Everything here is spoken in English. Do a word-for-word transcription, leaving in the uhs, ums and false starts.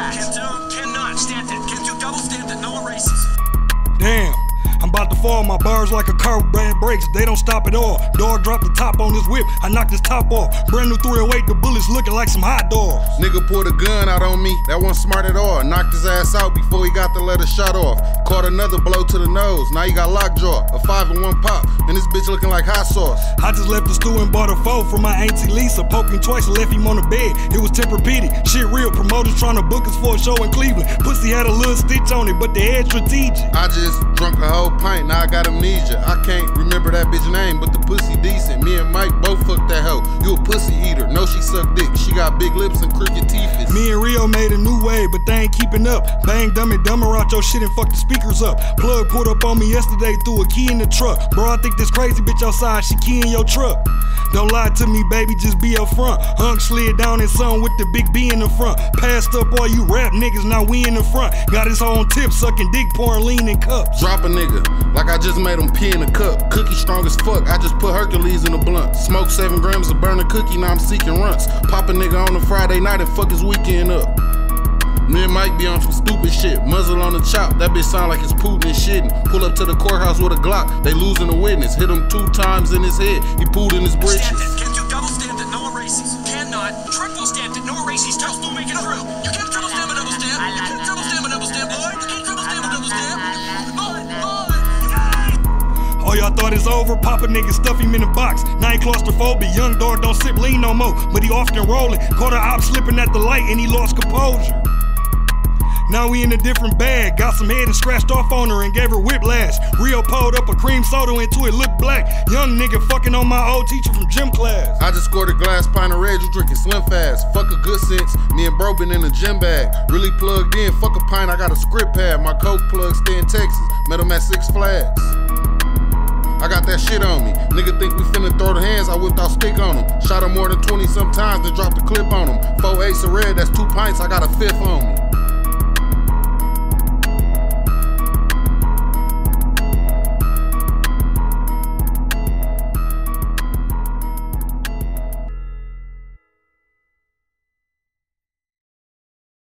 fact. Can do, cannot, stamped it. Can do double stamped it, no erases. Damn. I'm about to fall, my bars like a car with bad brakes, they don't stop at all. Dog dropped the top on his whip, I knocked his top off. Brand new three oh eight, the bullets looking like some hot dogs. Nigga pulled a gun out on me, that wasn't smart at all. Knocked his ass out before he got the letter shot off. Caught another blow to the nose, now he got lockjaw. A five and one pop, and this bitch looking like hot sauce. I just left the stew and bought a foe from my auntie Lisa. Poked him twice and left him on the bed, it was Tempur-Pedic. Shit real, promoters trying to book us for a show in Cleveland. Pussy had a little stitch on it, but the head strategic. I just drunk a whole pint, now I got amnesia. I can't remember that bitch name, but the pussy decent. Me and Mike both fucked that hoe. You a pussy eater, know she suck dick. She got big lips and crooked teeth. Me and Rio made a new wave, but they ain't keeping up. Bang dumb and dumber out your shit and fuck the speakers up. Plug pulled up on me yesterday, threw a key in the truck. Bro, I think this crazy bitch outside, she key in your truck. Don't lie to me, baby, just be up front. Hunk slid down in something with the big B in the front. Passed up all you rap niggas, now we in the front. Got his own tip, sucking dick, pouring lean in cups. Drop a nigga, like I just made him pee in a cup. Cookie strong as fuck, I just put Hercules in a blunt. Smoke seven grams of burning cookie, now I'm seeking runts. Pop a nigga on a Friday night and fuck his weekend up. Me and Mike be on some stupid shit. Muzzle on the chop, that bitch sound like it's Putin and shitting. Pull up to the courthouse with a Glock, they losing a witness. Hit him two times in his head, he pulled in his britches. Stamped it, can do double stamped it, no erases. Cannot, triple stamped it, no erases. Tell still make it through. You can't triple stamp a double stamp. You can't triple stamp a double stamp, boy. You can't triple stamp a double stamp. Boy, boy. Oh, y'all thought it's over? Pop a nigga, stuff him in a box. Now he claustrophobic, young dog don't sip lean no more. But he often rolling, caught a op slipping at the light and he lost composure. Now we in a different bag, got some head and scratched off on her and gave her whiplash. Rio pulled up a cream soda into it, looked black. Young nigga fucking on my old teacher from gym class. I just scored a glass pint of red, you drinking Slim Fast. Fuck a good sense, me and bro been in a gym bag. Really plugged in, fuck a pint, I got a script pad. My coke plug stay in Texas, met him at Six Flags. I got that shit on me. Nigga think we finna throw the hands, I whipped out stick on him. Shot him more than twenty sometimes, then dropped the clip on him. Four eighths of red, that's two pints, I got a fifth on me.